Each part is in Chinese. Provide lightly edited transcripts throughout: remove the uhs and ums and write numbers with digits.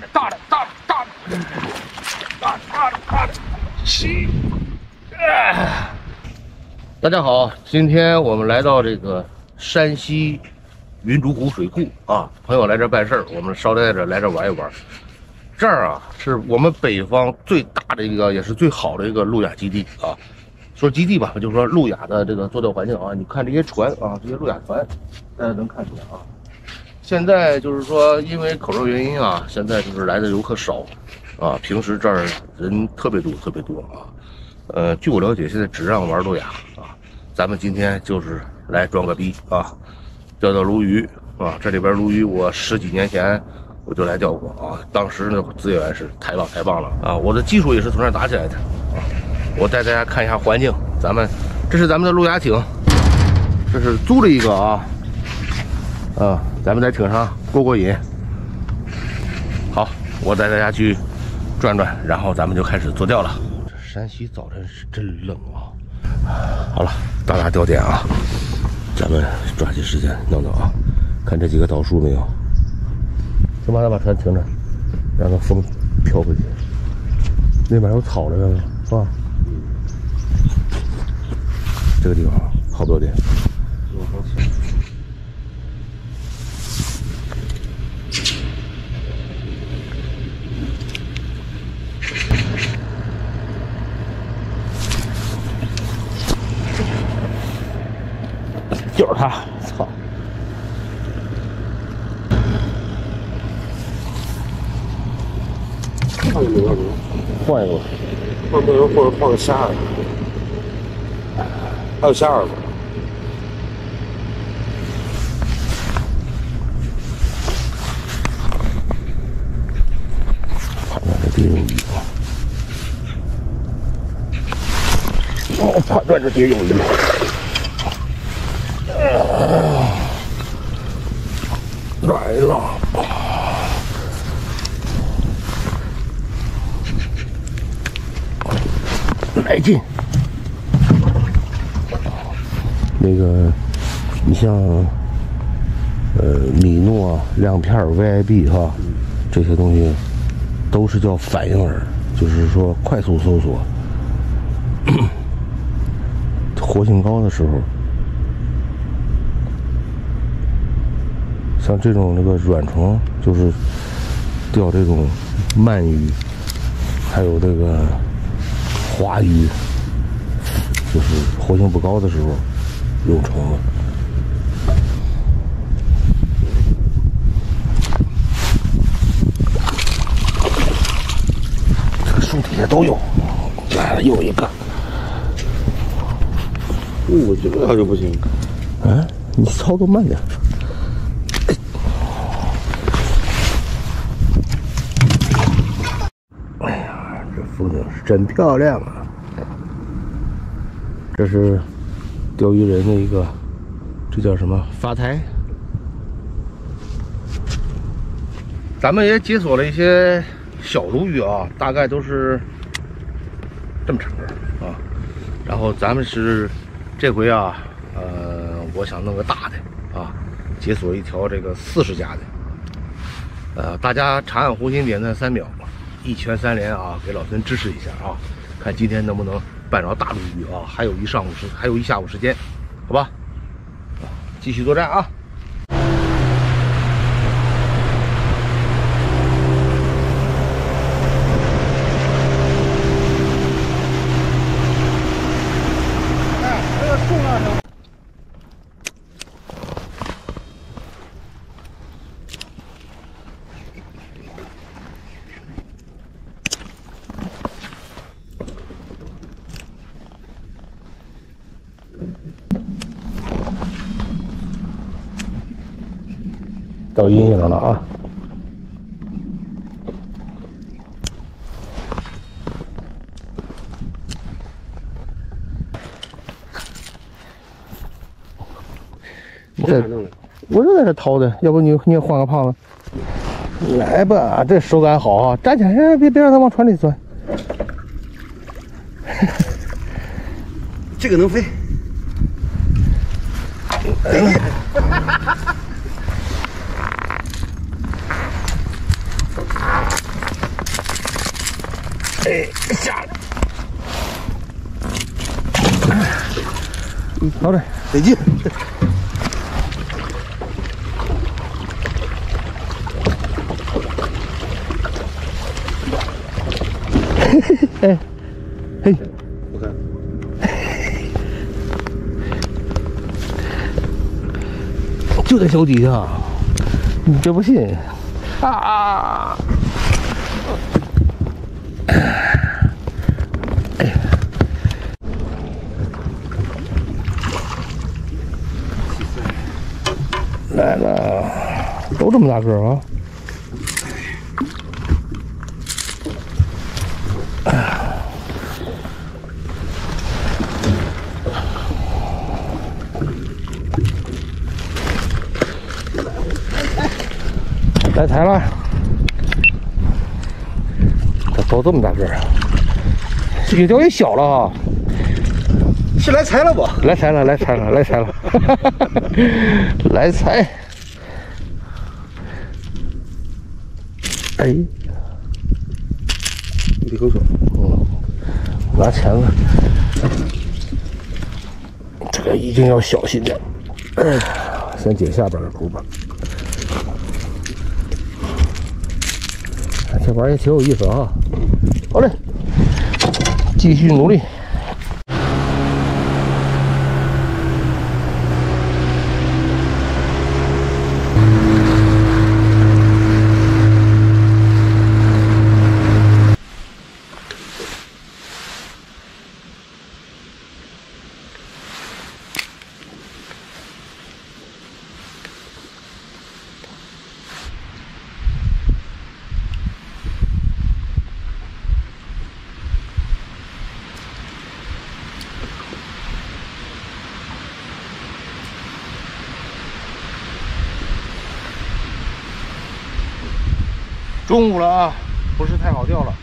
大的，七。大家好，今天我们来到这个山西云竹湖水库啊，朋友来这办事儿，我们捎带着来这玩一玩。这儿啊，是我们北方最大的一个，也是最好的一个路亚基地啊。说基地吧，就是说路亚的这个作钓环境啊。你看这些船啊，这些路亚船，大家能看出来啊。现在就是说，因为口罩原因啊，现在就是来的游客少啊。平时这儿人特别多啊。据我了解，现在只让玩路亚啊。咱们今天就是来装个逼啊，钓鲈鱼啊。这里边鲈鱼我10几年前我就来钓过啊，当时那资源是太棒了啊！我的技术也是从这儿打起来的啊。我带大家看一下环境，这是咱们的路亚艇，这是租了一个啊，咱们在艇上过瘾。好，我带大家去转转，然后咱们就开始做钓了。这山西早晨是真冷啊！好了，到达钓点啊，咱们抓紧时间弄啊，看这几个导数没有？先把船停着，让它风飘回去。那边有草了，是吧？这个地方好多点。就是它，操！换一个，换一个，或者换个虾的，还有虾饵吗？判断这蝶有鱼啊！哦，判断这蝶有鱼。来了。来劲！那个，你像米诺、亮片、VIB 哈，这些东西都是叫反应饵，就是说快速搜索，活性高的时候，像这种那个软床，就是钓这种鳗鱼，还有这个华鱼，就是活性不高的时候用虫子。这个树底下都有，来了又一个。 我这个就不行。 啊，你操作慢点。哎呀，这风景是真漂亮啊！这是钓鱼人的一个，这叫什么发台？咱们也解锁了一些小鲈鱼啊，大概都是这么长啊。然后咱们是这回啊，我想弄个大的啊，解锁一条这个40加的。大家长按红心点赞3秒，一拳3连啊，给老孙支持一下啊！看今天能不能办着大鲈鱼啊！还有一下午时间，好吧？继续作战啊！到阴影了啊！我就在这掏的，要不你也换个胖子。来吧，这手感好啊！站起来，别让它往船里钻。 这个能飞。 哎，下来。好嘞，得劲。哎，嘿， 我看， 就在脚底下，你别不信啊！哎，来了，都这么大个儿啊！来踩了，这都这么大个儿，越钓越小了哈。 是来踩了不？ 来踩了，来踩了，来踩了，来踩！哎， 一口水。 拿钳子，这个一定要小心点。先解下边的头吧。这玩意儿也挺有意思啊！好嘞，继续努力。中午了啊，不是太好钓了。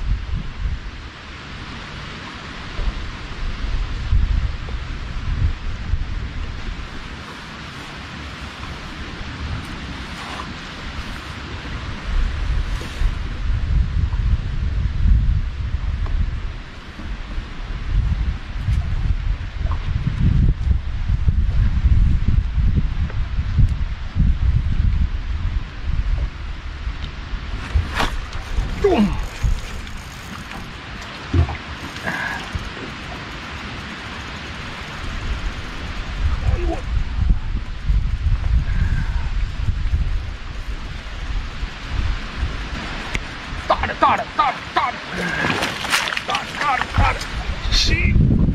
中！大的，大的，大的，大的，大的，大的，大的，吸！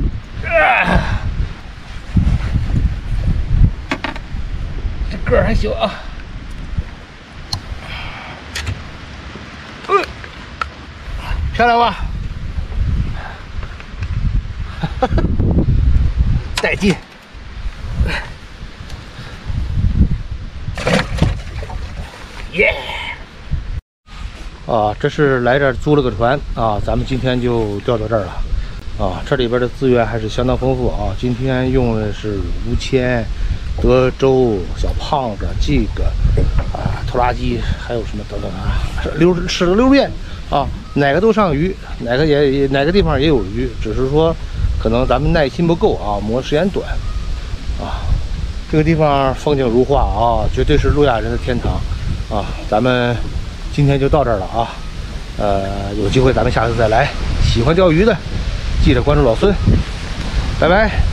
这个儿还行啊。漂亮吧？带劲！耶！啊，这是来这儿租了个船啊，咱们今天就钓到这儿了。啊，这里边的资源还是相当丰富啊。今天用的是吴谦、德州、小胖子、这个拖拉机，还有什么等等啊，吃了6遍啊，哪个都上鱼，哪个地方也有鱼，只是说可能咱们耐心不够啊，磨时间短啊。这个地方风景如画啊，绝对是路亚人的天堂啊。咱们今天就到这儿了啊，有机会咱们下次再来。喜欢钓鱼的，记得关注老孙，拜拜。